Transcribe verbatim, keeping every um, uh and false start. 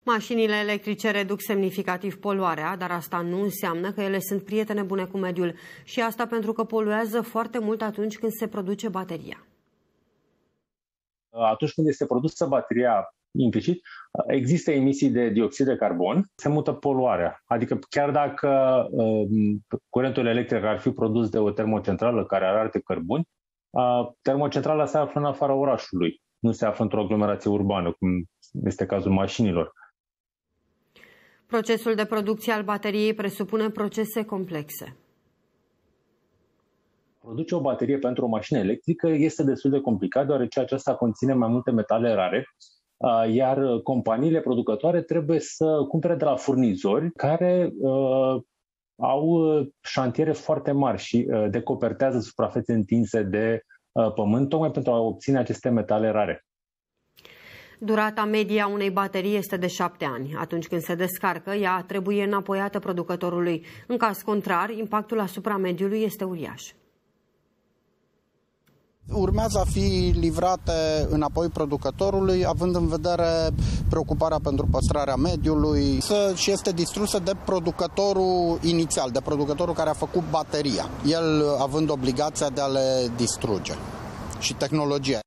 Mașinile electrice reduc semnificativ poluarea, dar asta nu înseamnă că ele sunt prietene bune cu mediul. Și asta pentru că poluează foarte mult atunci când se produce bateria. Atunci când este produsă bateria, implicit, există emisii de dioxid de carbon, se mută poluarea. Adică chiar dacă uh, curentul electric ar fi produs de o termocentrală care are alte cărbuni, uh, termocentrala se află în afara orașului, nu se află într-o aglomerație urbană, cum este cazul mașinilor. Procesul de producție al bateriei presupune procese complexe. Produce o baterie pentru o mașină electrică este destul de complicat, deoarece aceasta conține mai multe metale rare, iar companiile producătoare trebuie să cumpere de la furnizori care uh, au șantiere foarte mari și uh, decopertează suprafețe întinse de uh, pământ, tocmai pentru a obține aceste metale rare. Durata medie a unei baterii este de șapte ani. Atunci când se descarcă, ea trebuie înapoiată producătorului. În caz contrar, impactul asupra mediului este uriaș. Urmează a fi livrate înapoi producătorului, având în vedere preocuparea pentru păstrarea mediului, și este distrusă de producătorul inițial, de producătorul care a făcut bateria, el având obligația de a le distruge. Și tehnologia.